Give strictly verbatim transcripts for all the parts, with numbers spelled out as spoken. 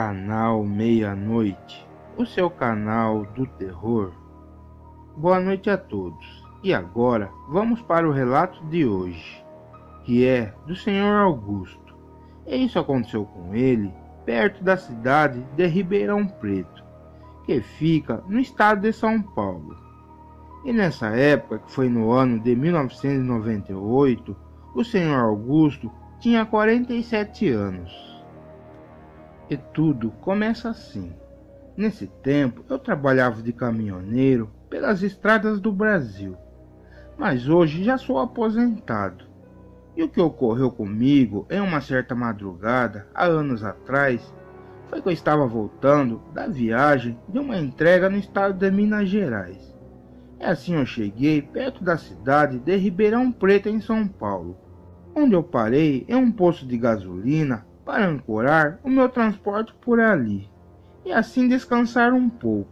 Canal Meia-Noite, o seu canal do terror. Boa noite a todos. E agora vamos para o relato de hoje, que é do senhor Augusto. E isso aconteceu com ele perto da cidade de Ribeirão Preto, que fica no estado de São Paulo. E nessa época, que foi no ano de mil novecentos e noventa e oito, o senhor Augusto tinha quarenta e sete anos. E tudo começa assim. Nesse tempo eu trabalhava de caminhoneiro pelas estradas do Brasil, mas hoje já sou aposentado. E o que ocorreu comigo em uma certa madrugada, há anos atrás, foi que eu estava voltando da viagem de uma entrega no estado de Minas Gerais. E assim eu cheguei perto da cidade de Ribeirão Preto, em São Paulo, onde eu parei em um posto de gasolina para ancorar o meu transporte por ali, e assim descansar um pouco.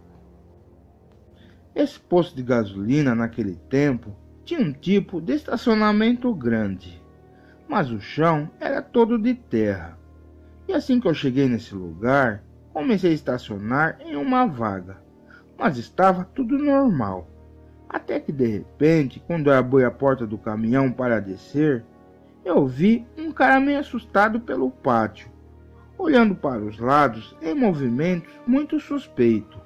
Esse posto de gasolina naquele tempo tinha um tipo de estacionamento grande, mas o chão era todo de terra. E assim que eu cheguei nesse lugar, comecei a estacionar em uma vaga, mas estava tudo normal. Até que de repente, quando eu abri a porta do caminhão para descer, eu vi um cara meio assustado pelo pátio, olhando para os lados em movimentos muito suspeitos.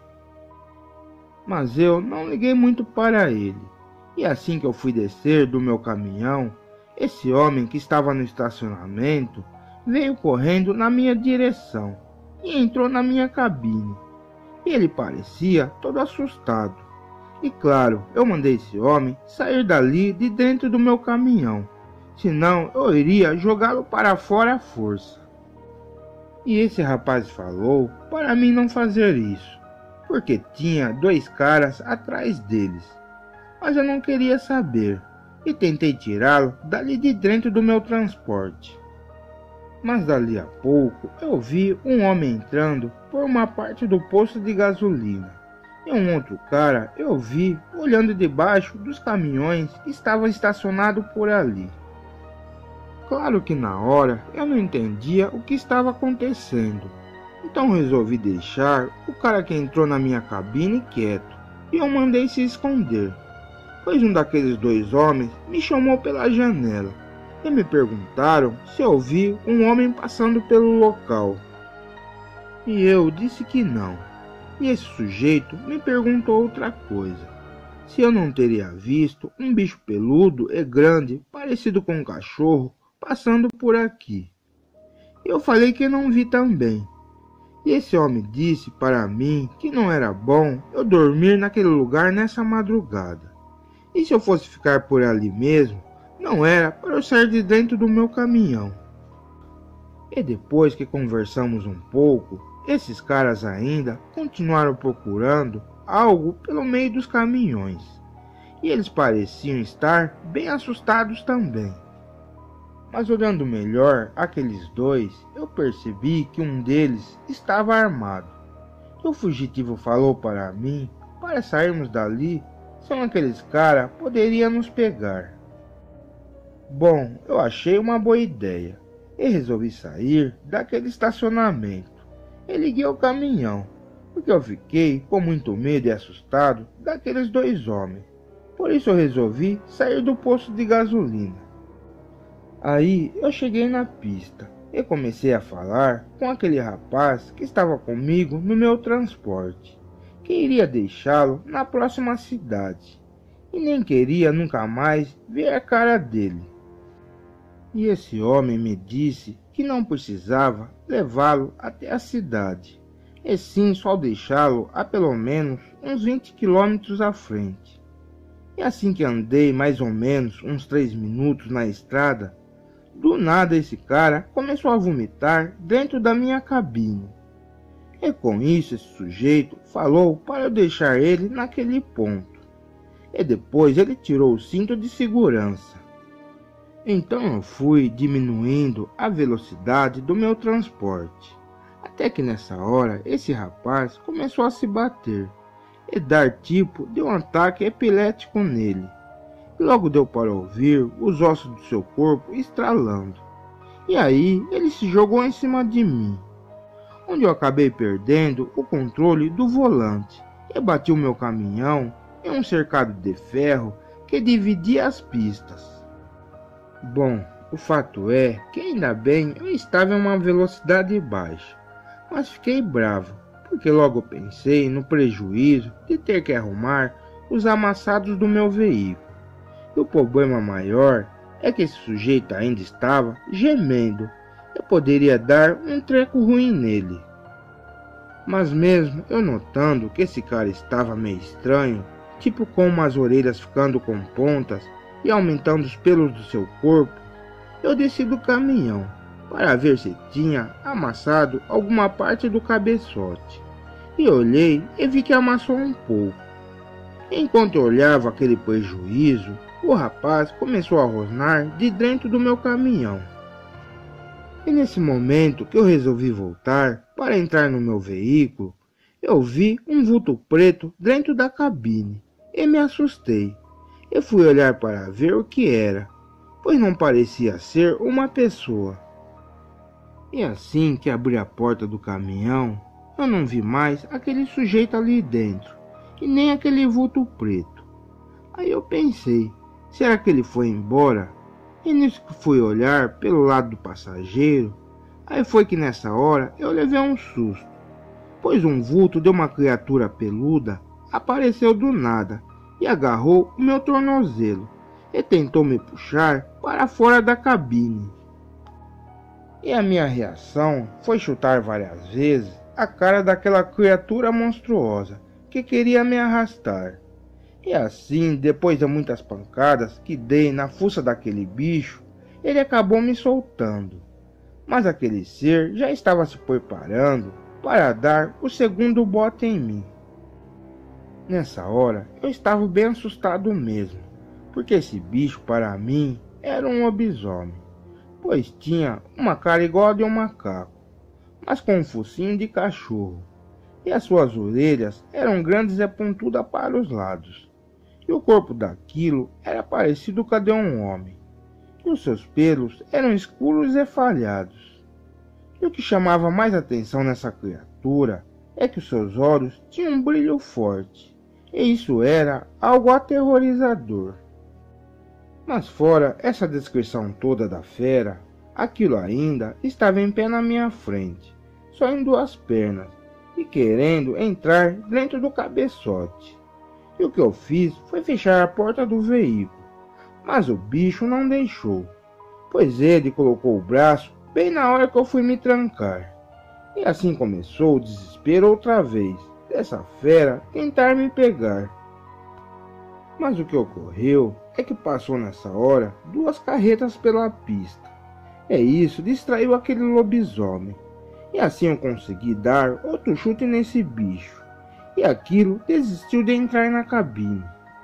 Mas eu não liguei muito para ele, e assim que eu fui descer do meu caminhão, esse homem que estava no estacionamento veio correndo na minha direção e entrou na minha cabine. Ele parecia todo assustado, e claro, eu mandei esse homem sair dali de dentro do meu caminhão, senão eu iria jogá-lo para fora à força. E esse rapaz falou para mim não fazer isso, porque tinha dois caras atrás deles. Mas eu não queria saber, e tentei tirá-lo dali de dentro do meu transporte. Mas dali a pouco eu vi um homem entrando por uma parte do posto de gasolina, e um outro cara eu vi olhando debaixo dos caminhões que estavam estacionados por ali. Claro que na hora eu não entendia o que estava acontecendo, então resolvi deixar o cara que entrou na minha cabine quieto, e eu mandei se esconder, pois um daqueles dois homens me chamou pela janela e me perguntaram se eu vi um homem passando pelo local. E eu disse que não, e esse sujeito me perguntou outra coisa, se eu não teria visto um bicho peludo e grande parecido com um cachorro passando por aqui. Eu falei que não vi também. E esse homem disse para mim que não era bom eu dormir naquele lugar nessa madrugada. E se eu fosse ficar por ali mesmo, não era para eu sair de dentro do meu caminhão. E depois que conversamos um pouco, esses caras ainda continuaram procurando algo pelo meio dos caminhões. E eles pareciam estar bem assustados também. Mas olhando melhor aqueles dois, eu percebi que um deles estava armado. E o fugitivo falou para mim para sairmos dali, senão aqueles caras poderiam nos pegar. Bom, eu achei uma boa ideia e resolvi sair daquele estacionamento e liguei o caminhão, porque eu fiquei com muito medo e assustado daqueles dois homens. Por isso eu resolvi sair do posto de gasolina. Aí eu cheguei na pista e comecei a falar com aquele rapaz que estava comigo no meu transporte, que iria deixá-lo na próxima cidade, e nem queria nunca mais ver a cara dele. E esse homem me disse que não precisava levá-lo até a cidade, e sim só deixá-lo a pelo menos uns vinte quilômetros à frente. E assim que andei mais ou menos uns três minutos na estrada, do nada esse cara começou a vomitar dentro da minha cabine. E com isso esse sujeito falou para eu deixar ele naquele ponto. E depois ele tirou o cinto de segurança. Então eu fui diminuindo a velocidade do meu transporte. Até que nessa hora esse rapaz começou a se bater e dar tipo de um ataque epilético nele. E logo deu para ouvir os ossos do seu corpo estralando. E aí ele se jogou em cima de mim. onde eu acabei perdendo o controle do volante e bati o meu caminhão em um cercado de ferro que dividia as pistas. Bom, o fato é que ainda bem eu estava em uma velocidade baixa, mas fiquei bravo, porque logo pensei no prejuízo de ter que arrumar os amassados do meu veículo. E o problema maior é que esse sujeito ainda estava gemendo. Eu poderia dar um treco ruim nele. Mas mesmo eu notando que esse cara estava meio estranho, tipo com umas orelhas ficando com pontas e aumentando os pelos do seu corpo, eu desci do caminhão para ver se tinha amassado alguma parte do cabeçote. E olhei e vi que amassou um pouco. Enquanto eu olhava aquele prejuízo, o rapaz começou a rosnar de dentro do meu caminhão. E nesse momento que eu resolvi voltar para entrar no meu veículo, eu vi um vulto preto dentro da cabine e me assustei. Eu fui olhar para ver o que era, pois não parecia ser uma pessoa. E assim que abri a porta do caminhão, eu não vi mais aquele sujeito ali dentro, e nem aquele vulto preto. Aí eu pensei, será que ele foi embora? E nisso que fui olhar pelo lado do passageiro, aí foi que nessa hora eu levei um susto, pois um vulto de uma criatura peluda apareceu do nada e agarrou o meu tornozelo e tentou me puxar para fora da cabine. E a minha reação foi chutar várias vezes a cara daquela criatura monstruosa que queria me arrastar. E assim, depois de muitas pancadas que dei na fuça daquele bicho, ele acabou me soltando. Mas aquele ser já estava se preparando para dar o segundo bote em mim. Nessa hora, eu estava bem assustado mesmo, porque esse bicho para mim era um lobisomem, pois tinha uma cara igual a de um macaco, mas com um focinho de cachorro, e as suas orelhas eram grandes e pontudas para os lados. E o corpo daquilo era parecido com a de um homem, e os seus pelos eram escuros e falhados. E o que chamava mais atenção nessa criatura é que os seus olhos tinham um brilho forte, e isso era algo aterrorizador. Mas fora essa descrição toda da fera, aquilo ainda estava em pé na minha frente, só em duas pernas, e querendo entrar dentro do cabeçote. E o que eu fiz foi fechar a porta do veículo, mas o bicho não deixou, pois ele colocou o braço bem na hora que eu fui me trancar. E assim começou o desespero outra vez, dessa fera tentar me pegar. Mas o que ocorreu é que passou nessa hora duas carretas pela pista. E isso distraiu aquele lobisomem, e assim eu consegui dar outro chute nesse bicho. E aquilo desistiu de entrar na cabine.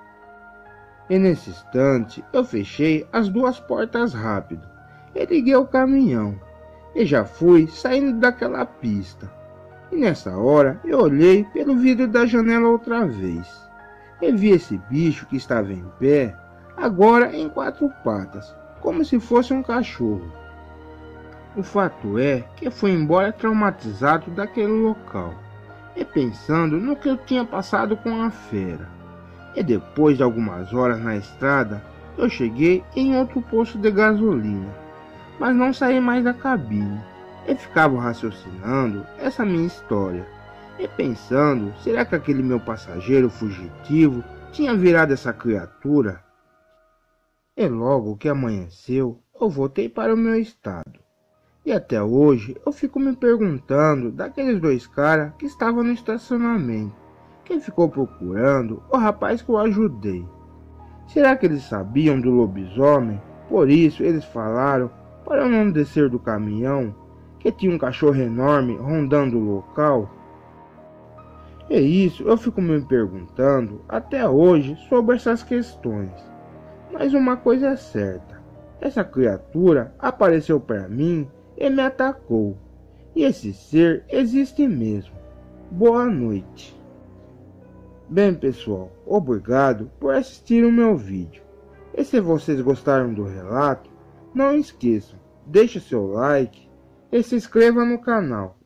E nesse instante eu fechei as duas portas rápido e liguei o caminhão. E já fui saindo daquela pista. E nessa hora eu olhei pelo vidro da janela outra vez. E vi esse bicho que estava em pé, agora em quatro patas, como se fosse um cachorro. O fato é que fui embora traumatizado daquele local, e pensando no que eu tinha passado com a fera. E depois de algumas horas na estrada, eu cheguei em outro posto de gasolina, mas não saí mais da cabine, e ficava raciocinando essa minha história, e pensando, será que aquele meu passageiro fugitivo tinha virado essa criatura? E logo que amanheceu, eu voltei para o meu estado. E até hoje eu fico me perguntando daqueles dois caras que estavam no estacionamento, que ficou procurando o rapaz que eu ajudei. Será que eles sabiam do lobisomem? Por isso eles falaram para eu não descer do caminhão, que tinha um cachorro enorme rondando o local? E isso eu fico me perguntando até hoje sobre essas questões. Mas uma coisa é certa, essa criatura apareceu para mim e me atacou. E esse ser existe mesmo. Boa noite. Bem pessoal, obrigado por assistir o meu vídeo. E se vocês gostaram do relato, não esqueçam, deixe seu like e se inscreva no canal.